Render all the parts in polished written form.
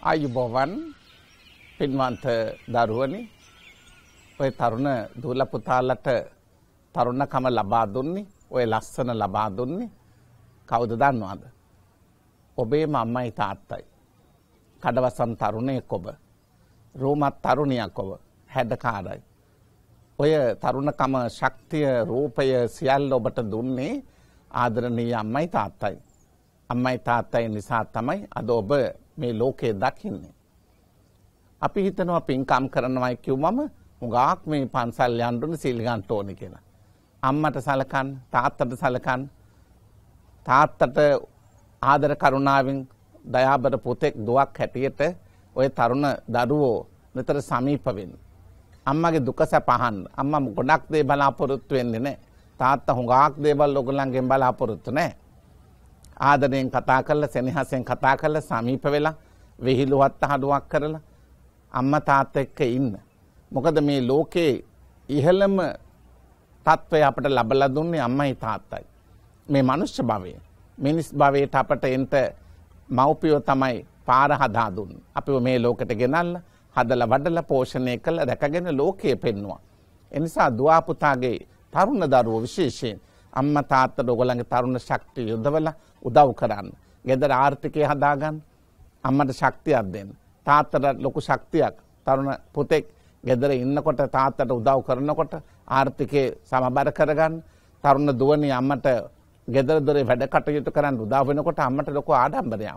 ආයුබෝවන් පින්වන්ත දරුවනි ඔය තරුණ දුවලා පුතාලට තරුණකම ලබා දුන්නේ ඔය ලස්සන ලබා දුන්නේ කවුද දන්නවද? ඔබේම අම්මයි තාත්තයි. කඩවසම් තරුණයෙක් ඔබ. රෝමත් තරුණියක් ඔබ. හැඩකාරයි. ඔය තරුණකම ශක්තිය රූපය සියල්ල ඔබට දුන්නේ ආදරණීය අම්මයි තාත්තයි. අම්මයි තාත්තයි නිසා තමයි අද ඔබ මේ ලෝකේ දකින්නේ. අපි හිතනවා පින්කම් කරනවායි කිව්වම මුගාක් මේ පන්සල් යන්න ඕනේ සීල් ගන්න ඕනේ කියලා. අම්මට සලකන්න, තාත්තට සලකන්න. තාත්තට ආදර කරුණාවෙන් දයාබර පුතෙක් දුවක් හැටියට ඔය තරුණ දරුවෝ නිතර සමීප වෙන්න. අම්මගේ දුක සැප අහන්න. අම්මා ගොඩක් දේ බලාපොරොත්තු වෙන්නේ නැහැ. තාත්තා හුඟක් දේවල් ඔයගොල්ලන්ගෙන් බලාපොරොත්තු නැහැ. ආදරයෙන් කතා කරලා සෙනෙහසෙන් කතා කරලා සමීප වෙලා විහිළුවත් හඩුවක් කරලා අම්මා තාත්තා එක්ක ඉන්න. මොකද මේ ලෝකේ ඉහළම තත්ත්වය අපට ලැබලා දුන්නේ අම්මයි තාත්තයි. මේ මනුෂ්‍ය භවයේ මිනිස් භවයට අපට එන්ට මව්පියෝ තමයි පාර හදා දුන්නේ. අපිව මේ ලෝකෙට ගෙනල්ලා හදලා වඩලා පෝෂණය කළා රැකගෙන ලෝකයේ පෙන්නවා. ඒ නිසා දුවා පුතාගේ තරුණ දරුවෝ විශේෂයෙන් අම්මා තාත්තට ඔයගොල්ලන්ගේ තරුණ ශක්තිය යොදවලා උදව් කරන්න. ගෙදර ආර්ථිකය හදාගන්න. අම්මට ශක්තියක් දෙන්න. තාත්තට ලොකු ශක්තියක්. තරුණ පුතෙක් ගෙදර ඉන්නකොට තාත්තට උදව් කරනකොට ආර්ථිකය සමබර කරගන්න. තරුණ දුවණිය අම්මට ගෙදර දොරේ වැඩ කටයුතු කරන්න උදව් වෙනකොට අම්මට ලොකු ආඩම්බරයක්.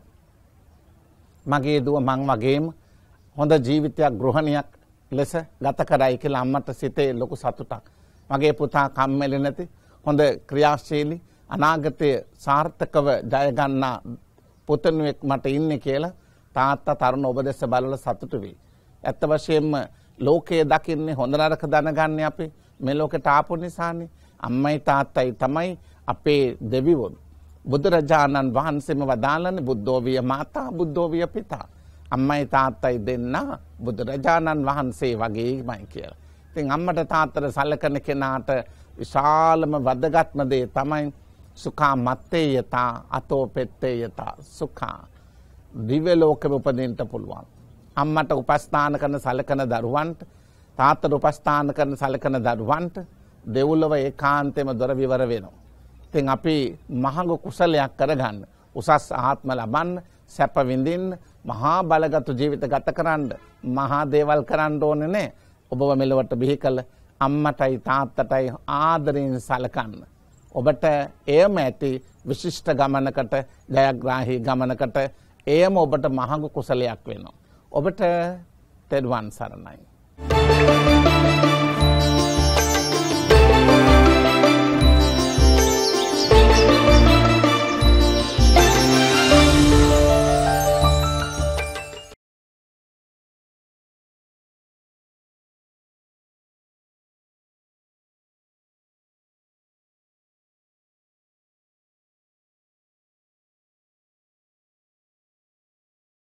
මගේ දුව මං වගේම හොඳ ජීවිතයක් ගෘහණියක් ලෙස ගත කරයි කියලා අම්මට සිතේ ලොකු සතුටක්. මගේ පුතා කම්මැලි නැති හොඳ ක්‍රියාශීලී අනාගතයේ සාර්ථකව ජය ගන්නා පුතණුවෙක් මට ඉන්නේ කියලා තාත්තා තරුණ ඔබ දැස බලලා සතුටු වෙයි. ඇත්ත වශයෙන්ම ලෝකයේ දකින්නේ හොඳ නරක දැනගන්නේ අපි මේ ලෝකෙට ආපු නිසානේ. අම්මයි තාත්තයි තමයි අපේ දෙවිවරු. බුදුරජාණන් වහන්සේම වදාළනේ බුද්ධෝ විය මාතා බුද්ධෝ විය පිතා. අම්මයි තාත්තයි දෙන්න බුදුරජාණන් වහන්සේ වගේමයි කියලා. ඉතින් අම්මට තාත්තට සලකන කෙනාට විශාලම වැදගත්ම දේ තමයි සුඛා මත්තේයතා අතෝ පෙත්තේයතා සුඛා. දිව්‍ය ලෝකෙම උපදින්න පුළුවන්. අම්මට උපස්ථාන කරන සලකන දරුවන්ට තාත්තට උපස්ථාන කරන සලකන දරුවන්ට දෙව්ලොව ඒකාන්තෙම දොර විවර වෙනවා. ඉතින් අපි මහඟු කුසලයක් කරගන්න, උසස් ආත්ම ලබන්න, සැප විඳින්න, මහා බලගත් ජීවිත ගත කරන්න, මහා දේවල් කරන්න ඕනේ නැහැ. ඔබව මෙලොවට බිහි කළ අම්මටයි තාත්තටයි ආදරයෙන් සලකන්න. ඔබට එයම ඇති විශිෂ්ට ගමනකට, ජයග්‍රාහී ගමනකට එයම ඔබට මහඟු කුසලයක් වෙනවා. ඔබට තෙරුවන් සරණයි.